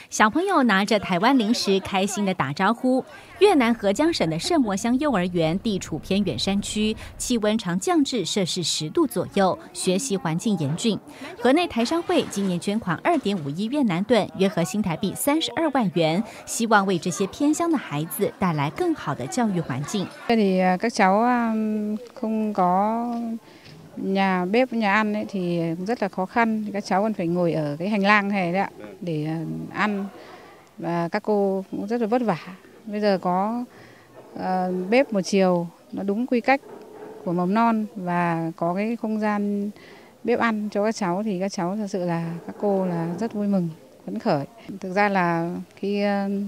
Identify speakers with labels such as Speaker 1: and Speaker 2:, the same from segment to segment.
Speaker 1: 小朋友拿着台湾零食，开心地打招呼。越南河江省的圣摩乡幼儿园地处偏远山区，气温常降至摄氏10度左右，学习环境严峻。河内台商会今年捐款2.5亿越南盾，约合新台币32万元，希望为这些偏乡的孩子带来更好的教育环境。
Speaker 2: Thì các cháu không có nhà bếp nhà ăn ấy thì rất là khó khăn, các cháu còn phải ngồi ở cái hành lang này đấy ạ để ăn và các cô cũng rất là vất vả. Bây giờ có bếp một chiều nó đúng quy cách của mầm non và có cái không gian bếp ăn cho các cháu thì các cháu thật sự là các cô là rất vui mừng, phấn khởi. Thực ra là khi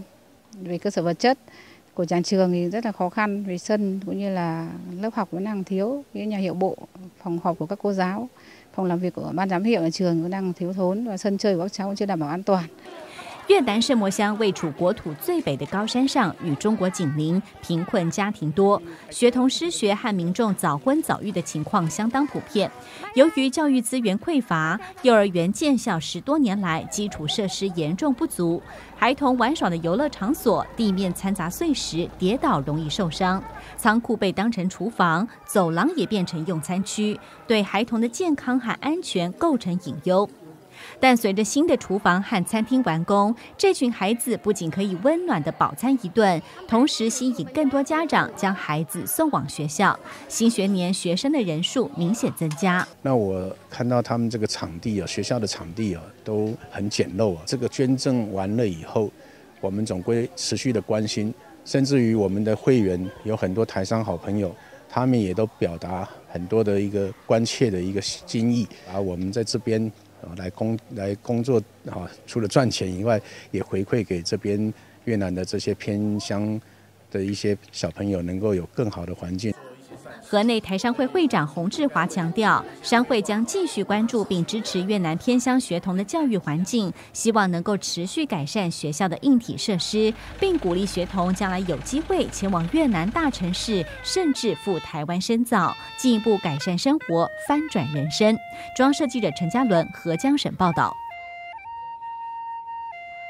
Speaker 2: về cơ sở vật chất của nhà trường thì rất là khó khăn về sân cũng như là lớp học vẫn đang thiếu, cái nhà hiệu bộ, phòng họp của các cô giáo, phòng làm việc của ban giám hiệu nhà trường cũng đang thiếu thốn và sân chơi của các cháu cũng chưa đảm bảo an toàn.
Speaker 1: 越南圣摩乡位处国土最北的高山上，与中国紧邻，贫困家庭多，学童失学和民众早婚早育的情况相当普遍。由于教育资源匮乏，幼儿园建校10多年来，基础设施严重不足，孩童玩耍的游乐场所地面掺杂碎石，跌倒容易受伤，仓库被当成厨房，走廊也变成用餐区，对孩童的健康和安全构成隐忧。但随着新的厨房和餐厅完工，这群孩子不仅可以温暖的饱餐一顿，同时吸引更多家长将孩子送往学校。新学年学生的人数明显增加。
Speaker 3: 那我看到他们这个场地学校的场地都很简陋这个捐赠完了以后，我们总归持续的关心，甚至于我们的会员有很多台商好朋友，他们也都表达很多的一个关切的一个心意我们在这边来工作除了赚钱以外，也回馈给这边越南的这些偏乡的一些小朋友，能够有更好的环境。
Speaker 1: 河内台商会会长洪志华强调，商会将继续关注并支持越南偏乡学童的教育环境，希望能够持续改善学校的硬体设施，并鼓励学童将来有机会前往越南大城市，甚至赴台湾深造，进一步改善生活，翻转人生。中央社记者陈嘉伦，河江省报道。